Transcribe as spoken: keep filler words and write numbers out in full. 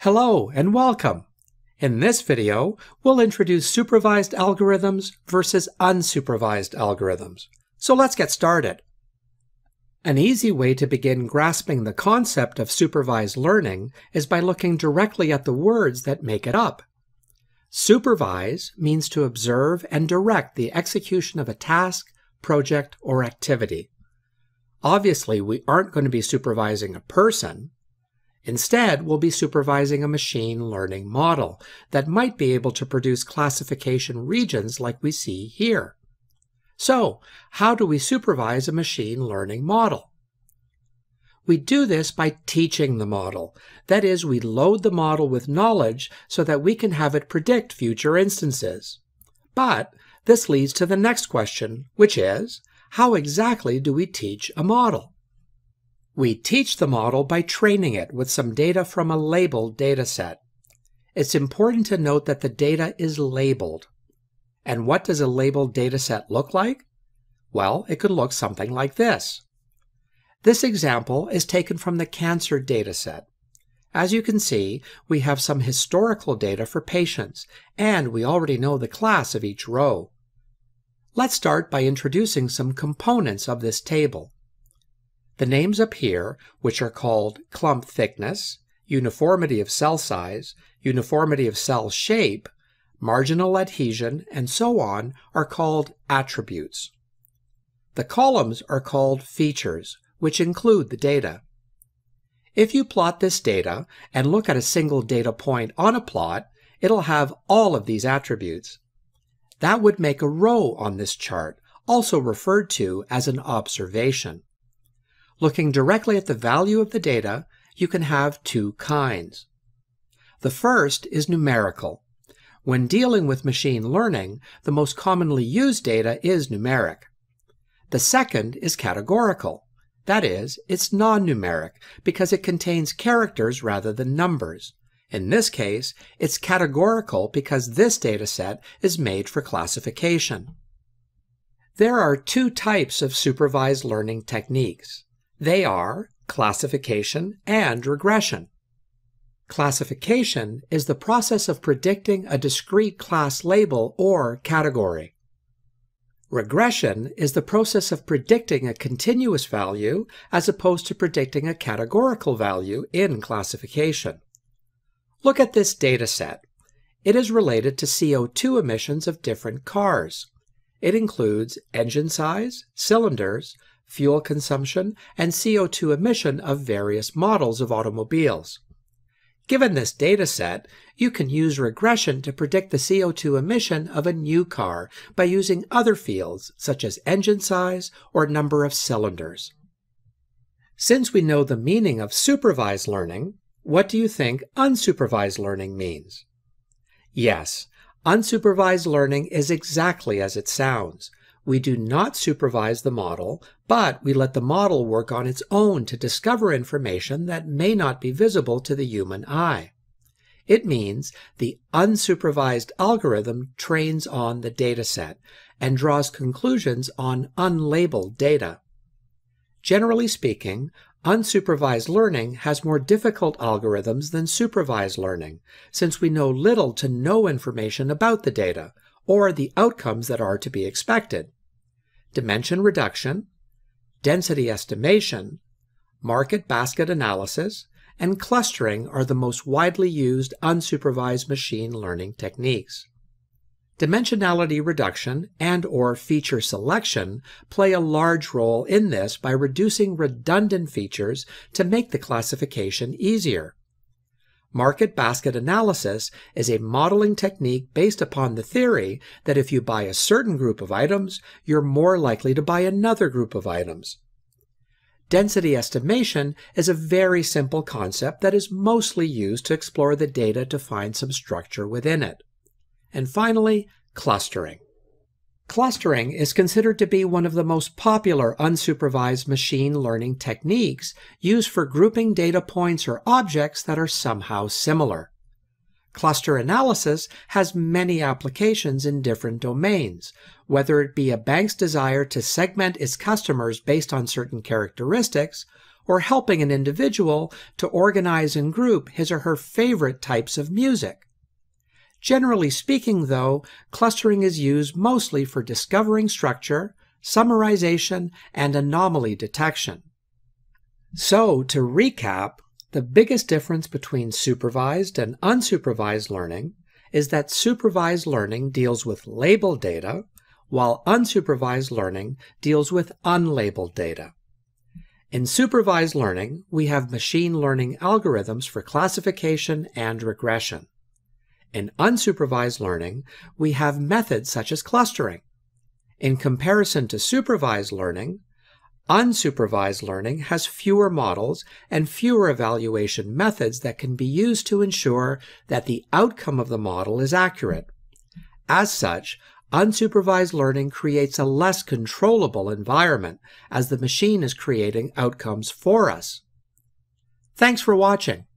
Hello and welcome. In this video, we'll introduce supervised algorithms versus unsupervised algorithms. So let's get started. An easy way to begin grasping the concept of supervised learning is by looking directly at the words that make it up. Supervise means to observe and direct the execution of a task, project, or activity. Obviously, we aren't going to be supervising a person. Instead, we'll be supervising a machine learning model that might be able to produce classification regions like we see here. So, how do we supervise a machine learning model? We do this by teaching the model. That is, we load the model with knowledge so that we can have it predict future instances. But this leads to the next question, which is, how exactly do we teach a model? We teach the model by training it with some data from a labeled dataset. It's important to note that the data is labeled. And what does a labeled dataset look like? Well, it could look something like this. This example is taken from the cancer dataset. As you can see, we have some historical data for patients, and we already know the class of each row. Let's start by introducing some components of this table. The names up here, which are called clump thickness, uniformity of cell size, uniformity of cell shape, marginal adhesion, and so on, are called attributes. The columns are called features, which include the data. If you plot this data and look at a single data point on a plot, it'll have all of these attributes. That would make a row on this chart, also referred to as an observation. Looking directly at the value of the data, you can have two kinds. The first is numerical. When dealing with machine learning, the most commonly used data is numeric. The second is categorical. That is, it's non-numeric because it contains characters rather than numbers. In this case, it's categorical because this dataset is made for classification. There are two types of supervised learning techniques. They are classification and regression. Classification is the process of predicting a discrete class label or category. Regression is the process of predicting a continuous value as opposed to predicting a categorical value in classification. Look at this data set. It is related to C O two emissions of different cars. It includes engine size, cylinders, fuel consumption, and C O two emission of various models of automobiles. Given this data set, you can use regression to predict the C O two emission of a new car by using other fields such as engine size or number of cylinders. Since we know the meaning of supervised learning, what do you think unsupervised learning means? Yes, unsupervised learning is exactly as it sounds. We do not supervise the model, but we let the model work on its own to discover information that may not be visible to the human eye. It means the unsupervised algorithm trains on the dataset and draws conclusions on unlabeled data. Generally speaking, unsupervised learning has more difficult algorithms than supervised learning, since we know little to no information about the data, or the outcomes that are to be expected. Dimension reduction, density estimation, market basket analysis, and clustering are the most widely used unsupervised machine learning techniques. Dimensionality reduction and or feature selection play a large role in this by reducing redundant features to make the classification easier. Market basket analysis is a modeling technique based upon the theory that if you buy a certain group of items, you're more likely to buy another group of items. Density estimation is a very simple concept that is mostly used to explore the data to find some structure within it. And finally, clustering. Clustering is considered to be one of the most popular unsupervised machine learning techniques used for grouping data points or objects that are somehow similar. Cluster analysis has many applications in different domains, whether it be a bank's desire to segment its customers based on certain characteristics, or helping an individual to organize and group his or her favorite types of music. Generally speaking, though, clustering is used mostly for discovering structure, summarization, and anomaly detection. So, to recap, the biggest difference between supervised and unsupervised learning is that supervised learning deals with labeled data, while unsupervised learning deals with unlabeled data. In supervised learning, we have machine learning algorithms for classification and regression. In unsupervised learning, we have methods such as clustering. In comparison to supervised learning, unsupervised learning has fewer models and fewer evaluation methods that can be used to ensure that the outcome of the model is accurate. As such, unsupervised learning creates a less controllable environment as the machine is creating outcomes for us. Thanks for watching.